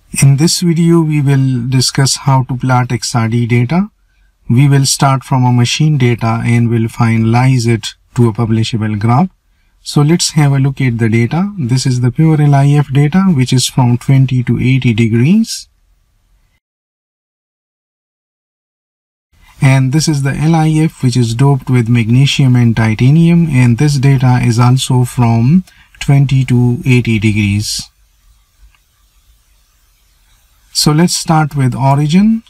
In this video, we will discuss how to plot XRD data. We will start from a machine data and will finalize it to a publishable graph. So let's have a look at the data. This is the pure LIF data, which is from 20 to 80 degrees. And this is the LIF, which is doped with magnesium and titanium. And this data is also from 20 to 80 degrees. So let's start with origin.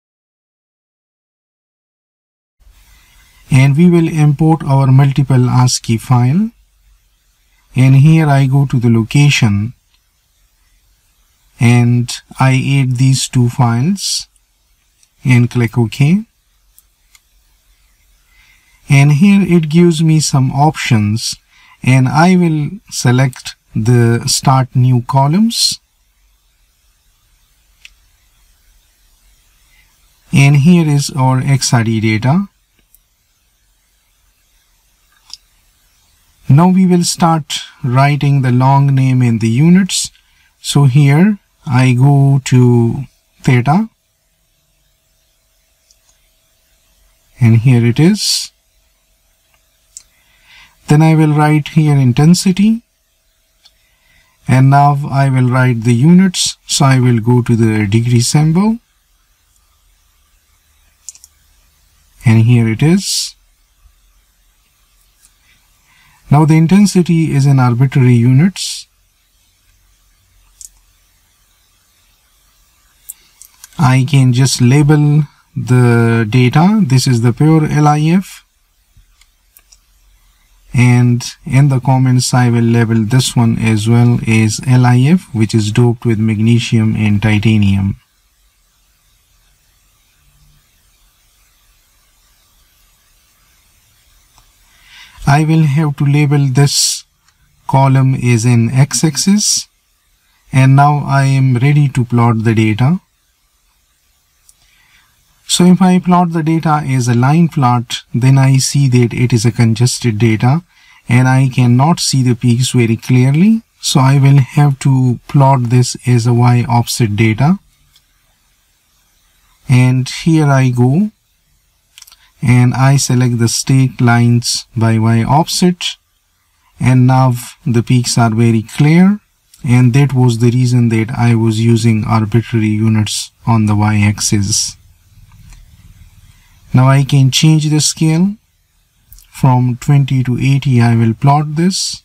And we will import our multiple ASCII file. And here I go to the location and I add these two files and click OK. And here it gives me some options, and I will select the start new columns. And here is our XRD data. Now we will start writing the long name in the units. So here I go to theta. And here it is. Then I will write here intensity. And now I will write the units. So I will go to the degree symbol. And here it is. Now the intensity is in arbitrary units. I can just label the data. This is the pure LIF. And in the comments I will label this one as well as LIF, which is doped with magnesium and titanium. I will have to label this column as an x-axis, and now I am ready to plot the data. So if I plot the data as a line plot, then I see that it is a congested data and I cannot see the peaks very clearly. So I will have to plot this as a y offset data. And here I go. And I select the straight lines by y offset, and now the peaks are very clear, and that was the reason that I was using arbitrary units on the y-axis. Now I can change the scale from 20 to 80. I will plot this.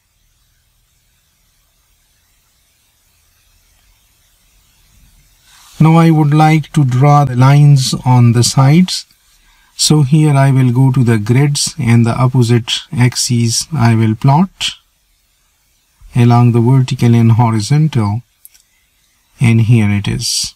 Now I would like to draw the lines on the sides. So here I will go to the grids, and the opposite axes I will plot along the vertical and horizontal, and here it is.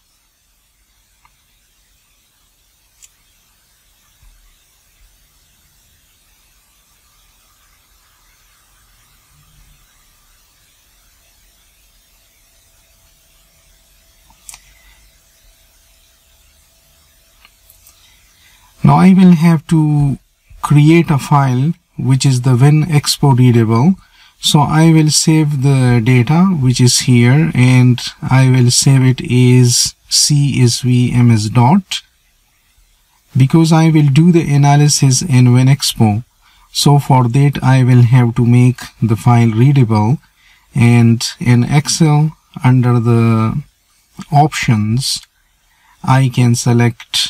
Now I will have to create a file which is the WinXPow readable. So I will save the data which is here, and I will save it as CSV ms. Because I will do the analysis in WinXPow. So for that I will have to make the file readable, and in Excel under the options I can select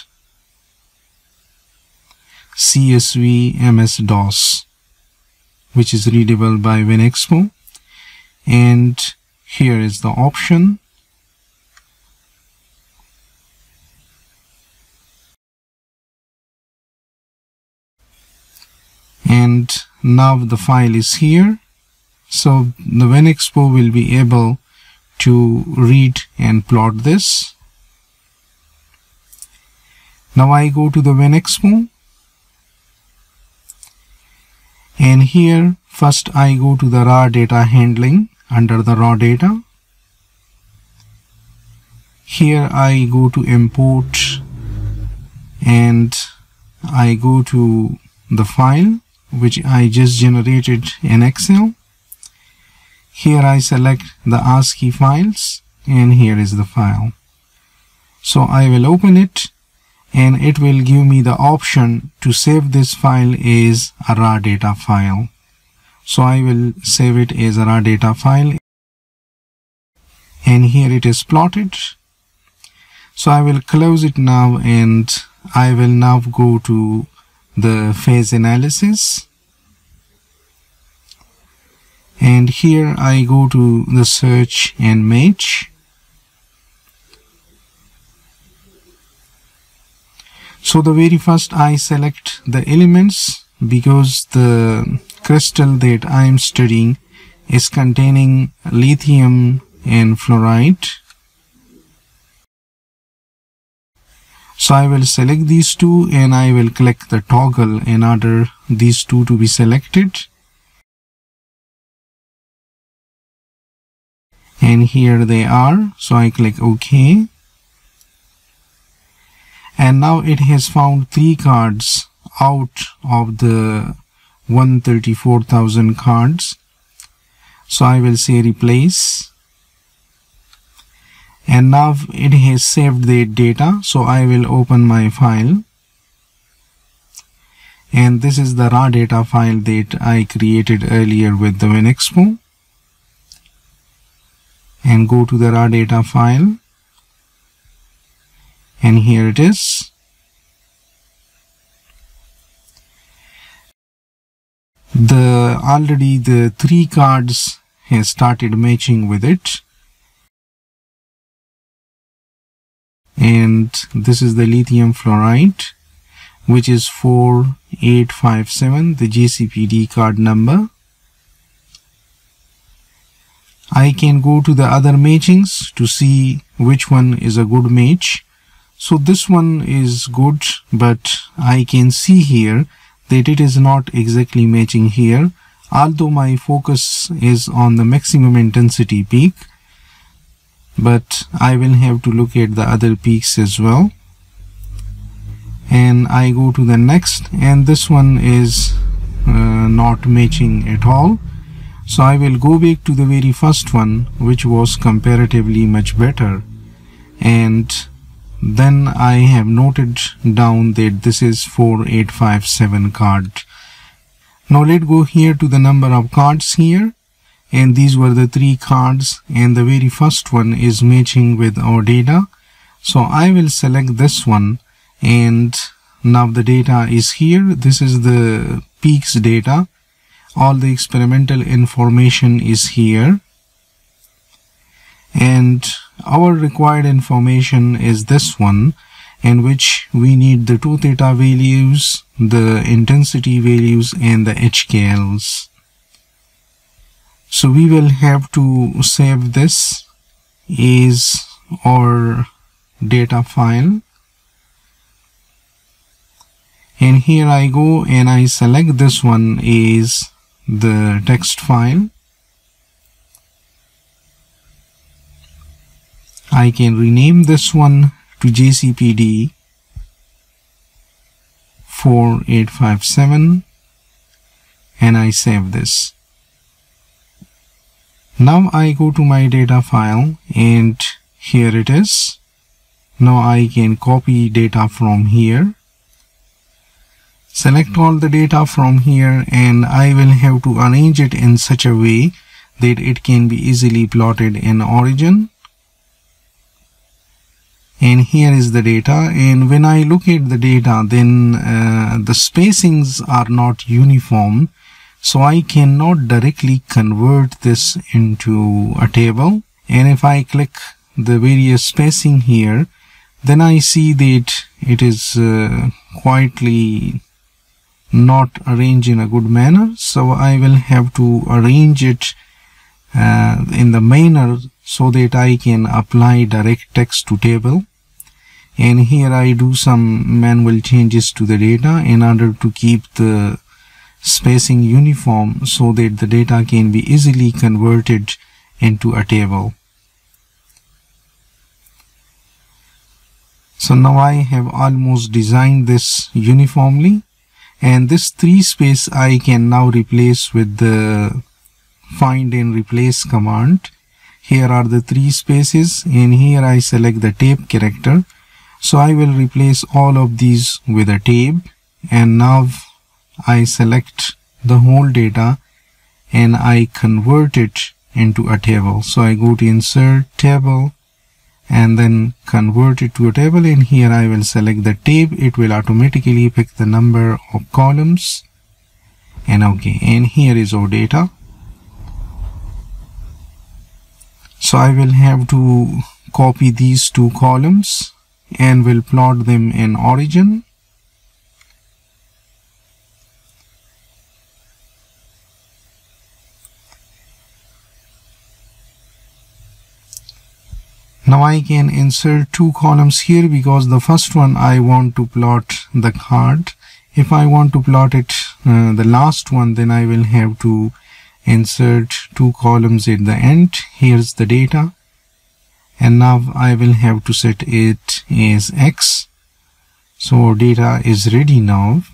CSV ms-DOS, which is readable by WinXPow, and here is the option. And now the file is here, so the WinXPow will be able to read and plot this. Now I go to the WinXPow. And here first I go to the raw data handling under the raw data. Here I go to import, and I go to the file which I just generated in Excel. Here I select the ASCII files, and here is the file. So I will open it, and it will give me the option to save this file as a raw data file. So I will save it as a raw data file, and here it is plotted. So I will close it now, and I will now go to the phase analysis, and here I go to the search and match. So the very first I select the elements, because the crystal that I am studying is containing lithium and fluoride. So I will select these two, and I will click the toggle in order these two to be selected. And here they are. So I click OK. And now it has found 3 cards out of the 134,000 cards. So I will say replace. And now it has saved the data. So I will open my file. And this is the raw data file that I created earlier with the WinXPow. And go to the raw data file. And here it is. Already the 3 cards has started matching with it. And this is the lithium fluoride, which is 4857, the JCPD card number. I can go to the other matchings to see which one is a good match. So this one is good, but I can see here that it is not exactly matching here, although my focus is on the maximum intensity peak. But I will have to look at the other peaks as well. And I go to the next, and this one is not matching at all. So I will go back to the very first one, which was comparatively much better. And then I have noted down that this is 4857 card. Now let's go here to the number of cards here. And these were the 3 cards, and the very first one is matching with our data. So I will select this one, and now the data is here. This is the peaks data. All the experimental information is here. And our required information is this one, in which we need the 2 theta values, the intensity values, and the HKLs. So we will have to save this as our data file. And here I go and I select this one as the text file. I can rename this one to JCPD 4857, and I save this. Now I go to my data file, and here it is. Now I can copy data from here, select all the data from here, and I will have to arrange it in such a way that it can be easily plotted in Origin. And here is the data, and when I look at the data, then the spacings are not uniform. So I cannot directly convert this into a table. And if I click the various spacing here, then I see that it is quietly not arranged in a good manner. So I will have to arrange it in the manner so that I can apply direct text to table. And here I do some manual changes to the data in order to keep the spacing uniform so that the data can be easily converted into a table. So now I have almost designed this uniformly, and this 3 space I can now replace with the find and replace command. here are the 3 spaces, and here I select the tab character. So I will replace all of these with a tab, and now I select the whole data and I convert it into a table. So I go to insert table and then convert it to a table, and here I will select the tab. It will automatically pick the number of columns, and okay, and here is our data. So I will have to copy these 2 columns and will plot them in Origin. Now I can insert 2 columns here because the first one I want to plot the card. If I want to plot it the last one, then I will have to insert 2 columns at the end. Here's the data, and now I will have to set it as X. So our data is ready now.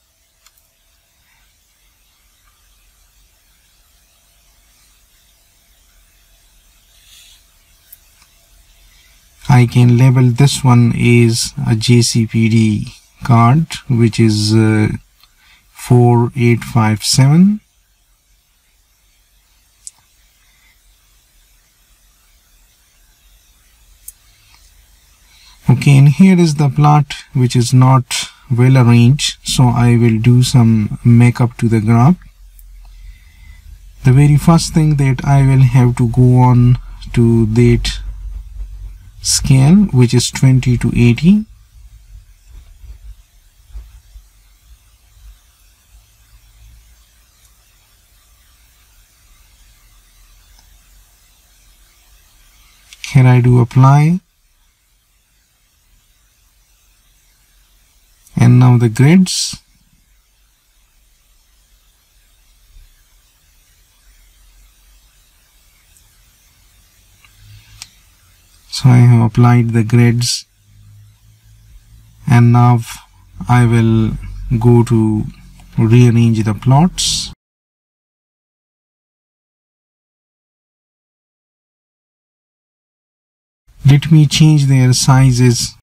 I can label this one as a JCPD card, which is 4857. Okay, and here is the plot which is not well arranged, so I will do some makeup to the graph. The very first thing that I will have to go on to that scale, which is 20 to 80. Here I do apply, and now the grids. So I have applied the grids, and now I will go to rearrange the plots. Let me change their sizes.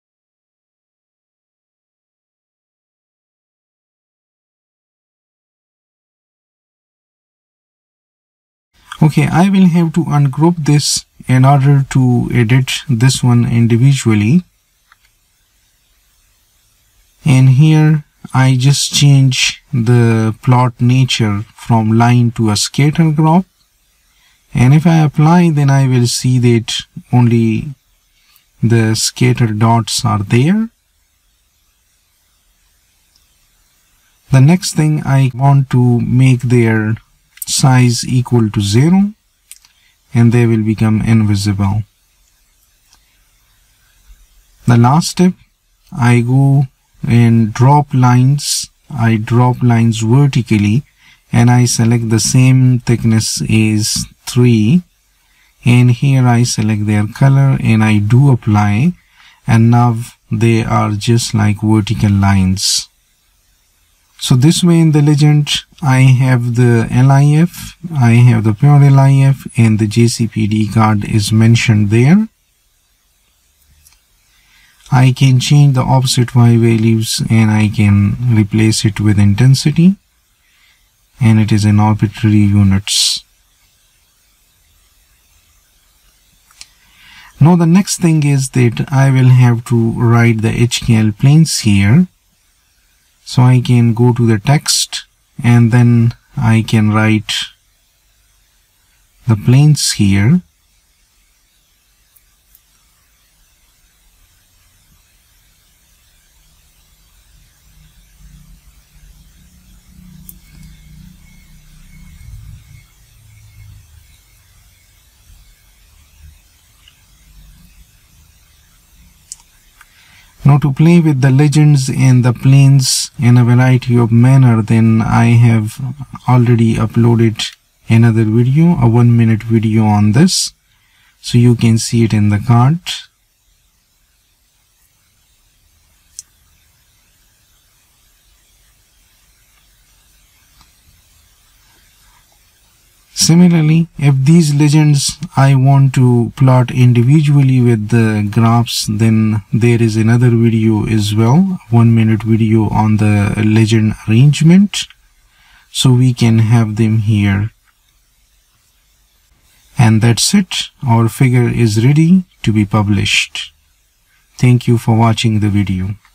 Okay, I will have to ungroup this in order to edit this one individually. And here I just change the plot nature from line to a scatter graph. And if I apply, then I will see that only the scatter dots are there. The next thing, I want to make their size equal to 0, and they will become invisible. The last step, I go and drop lines. I drop lines vertically, and I select the same thickness as 3, and here I select their color and I do apply, and now they are just like vertical lines. So this way in the legend, I have the LIF, I have the pure LIF, and the JCPD card is mentioned there. I can change the offset Y values, and I can replace it with intensity, and it is in arbitrary units. Now the next thing is that I will have to write the HKL planes here. So I can go to the text, and then I can write the planes here. Now to play with the legends and the planes in a variety of manner, then I have already uploaded another video, a 1-minute video on this, so you can see it in the card. Similarly, if these legends I want to plot individually with the graphs, then there is another video as well, 1-minute video on the legend arrangement. So we can have them here. And that's it. Our figure is ready to be published. Thank you for watching the video.